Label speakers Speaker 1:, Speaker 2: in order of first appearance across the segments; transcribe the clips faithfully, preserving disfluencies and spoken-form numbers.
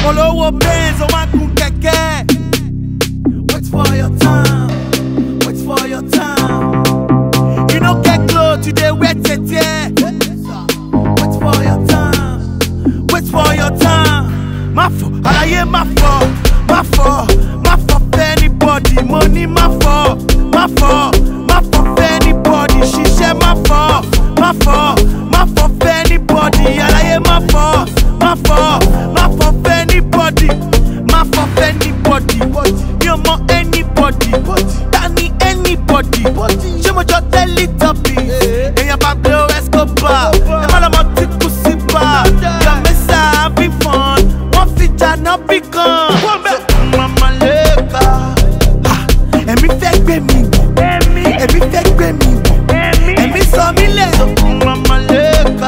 Speaker 1: Olówó Benz, ó máa gun kẹ̀kẹ́. Wait for your time, wait for your time. You no get clothes, you dey wear tete. Wait for your time, wait for your time. Mafo, alaye Mafo, Mafo, Mafo for anybody. Money Mafo, Mafo, Mafo for anybody. Ṣiṣẹ́ Mafo, Mafo, Mafo for anybody. Alaye Mafo, Mafo, Mafo for anybody. Mafo for anybody. You mo anybody, tani anybody. Ṣé mo jọ Teletubby? Èèyàn bá blow Escobar. Ẹ má lọ mọ tí kù sí bá. Your mesa having fun. Wọ́n fi jàná bí kan. Mama leka. Ẹ̀mí fẹ́ gbé mi wọ̀. Ẹ̀mí fẹ́ gbé mi wọ̀. Ẹ̀mí sọ mí lẹ̀. Mama leka.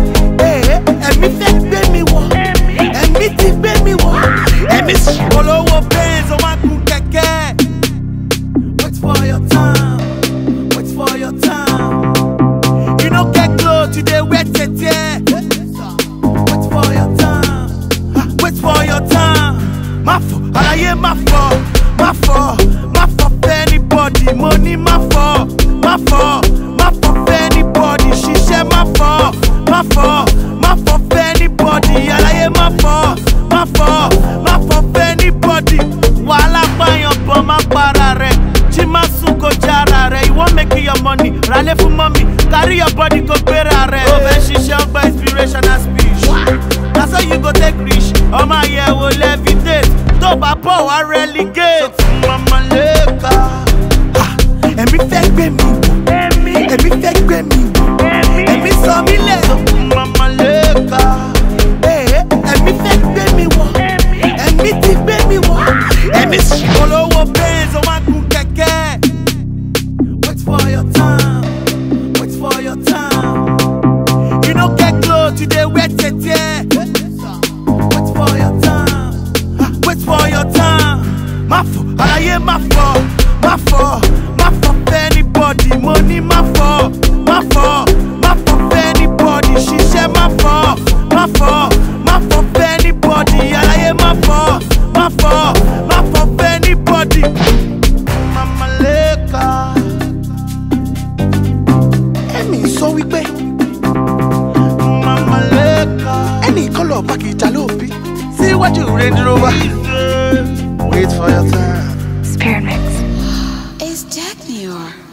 Speaker 1: Ẹ̀mí fẹ́ gbé mi wọ̀. Ẹ̀mí ti gbé mi wọ̀. Ẹ̀mí olówó Benz, ó máa gun kẹ̀kẹ́. Wait for your time, wait for your time. You no get clothes, you dey wear tete. Wait for your time, wait for your time. Mafo, alaye Mafo, Mafo, Mafo for anybody. Money Mafo, Mafo, Mafo for anybody. Ṣiṣẹ́ Mafo, Mafo, Mafo for anybody. Alaye Mafo, Mafo, Mafo for anybody. Wàhálà pààyàn bọ̀ má para rẹ̀. Jí má sùn kó jára rẹ̀. You wan make your money, ralé fún mọ́mì. Carry your body kó gbéra rẹ̀. Ó fẹ́ ṣiṣẹ́ ọgbà inspirational speech. That's how you go take rich. Ọmọ àyẹ̀wò levitate. Tó bá bọ̀ wá relegate. Mama leka. Ẹ̀mí fẹ́ gbé mi wọ̀. Ẹ̀mí fẹ́ gbé mi wọ̀. Ẹ̀mí sọ mí lẹ̀. Mama leka. Ẹ̀mí fẹ́ gbé mi wọ̀. Ẹ̀mí ti gbé mi wọ̀. Ẹ̀mí olówó Benz, ó máa gun kẹ̀kẹ́. Wait for your time, wait for your time. You no get clothes, you dey wear tete. Wait for your time, wait for your time. Mafo, alaye Mafo, Mafo, Mafo for anybody. Money Mafo, Mafo, Mafo for anybody. Ṣiṣẹ́ Mafo, Mafo, Mafo for anybody. Alaye Mafo, Mafo, Mafo for anybody. Mama leka. Ẹ̀mí sọ wípé Mama leka. Ẹnì kan lọ bá kìí jà lóbi. Síwájú Range Rover. Wait for your time.
Speaker 2: SPYRITMYX. It's Dek-Niyor.